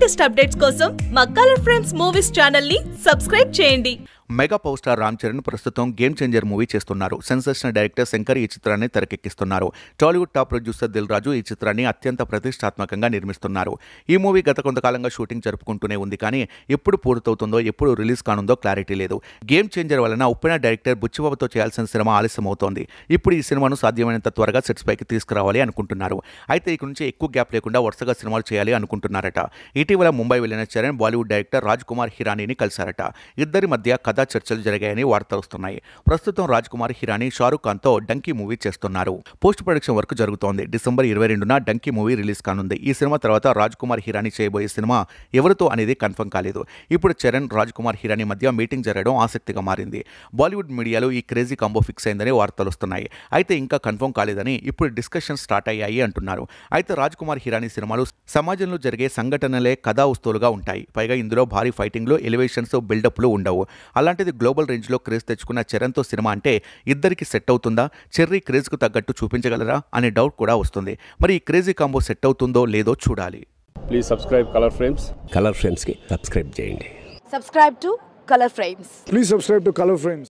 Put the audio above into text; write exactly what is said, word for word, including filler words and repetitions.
Latest updates కోసం మా Colour Frames movies channel ని సబ్స్క్రైబ్ చేయండి. Mega power star Ram Charan ప్రస్తుతం గేమ్ చేంజర్ మూవీ చేస్తున్నారు. సెన్సేషనల్ డైరెక్టర్ శంకర్ ఈ చిత్రాన్ని తెరకెక్కిస్తున్నారు. టాలీవుడ్ టాప్ ప్రొడ్యూసర్ దిల్ రాజు ఈ చిత్రాన్ని అత్యంత ప్రతిష్టాత్మకంగా నిర్మిస్తున్నారు. ఈ మూవీ గత కొంతకాలంగా షూటింగ్ జరుపుకుంటూనే ఉంది, కానీ ఎప్పుడు పూర్తవుతుందో ఎప్పుడు రిలీజ్ కానుందో క్లారిటీ లేదు. గేమ్ చేంజర్ వలన ఉప్పెన డైరెక్టర్ బుచ్చిబాబుతో చేయాల్సిన సినిమా ఆలస్యం అవుతోంది. ఇప్పుడు ఈ సినిమాను సాధ్యమైనంత త్వరగా సెట్స్ పైకి తీసుకురావాలి అనుకుంటున్నారు. అయితే ఇక నుంచి ఎక్కువ గ్యాప్ లేకుండా వరుసగా సినిమాలు చేయాలి అనుకుంటున్నారట. ఇటీవల ముంబై వెళ్లిన చరణ్ బాలీవుడ్ డైరెక్టర్ రాజ్కుమార్ హిరానీని కలిశారట. ఇద్దరి మధ్య కథ చర్చలు జరిగాయని వార్తలు వస్తున్నాయి. ప్రస్తుతం రాజ్కుమార్ హిరానీ షారుఖ్ ఖాన్ తో డంకీ మూవీ చేస్తున్నారు. పోస్ట్ ప్రొడక్షన్ వర్క్ జరుగుతోంది. డిసెంబర్ ఇరవై రెండున డంకీ మూవీ రిలీజ్ కానుంది. ఈ సినిమా తర్వాత రాజ్కుమార్ హిరానీ చేయబోయే సినిమా ఎవరితో అనేది కన్ఫర్మ్ కాలేదు. ఇప్పుడు చరణ్ రాజ్కుమార్ హిరానీ మధ్య మీటింగ్ జరగడం ఆసక్తిగా మారింది. బాలీవుడ్ మీడియాలో ఈ క్రేజీ కాంబో ఫిక్స్ అయిందని వార్తలు వస్తున్నాయి. అయితే ఇంకా కన్ఫర్మ్ కాలేదని ఇప్పుడు డిస్కషన్ స్టార్ట్ అయ్యాయి అంటున్నారు. అయితే రాజ్కుమార్ హిరానీ సినిమాలు సమాజంలో జరిగే సంఘటనలే కథా వస్తువులుగా ఉంటాయి. పైగా ఇందులో భారీ ఫైటింగ్లు, ఎలివేషన్స్, బిల్డప్లు ఉండవు. అలాంటిది గ్లోబల్ రేంజ్లో క్రేజ్ తెచ్చుకున్న చరణ్తో సినిమా అంటే ఇద్దరికి సెట్ అవుతుందా? చెర్రీ క్రేజ్కు తగ్గట్టు చూపించగలరా అనే డౌట్ కూడా వస్తుంది. మరి ఈ క్రేజీ కాంబో సెట్ అవుతుందో లేదో చూడాలి. Please subscribe Colour Frames. Colour ఫ్రేమ్స్కి సబ్స్క్రైబ్ చేయండి. Subscribe to Color Frames. Please subscribe to Color Frames.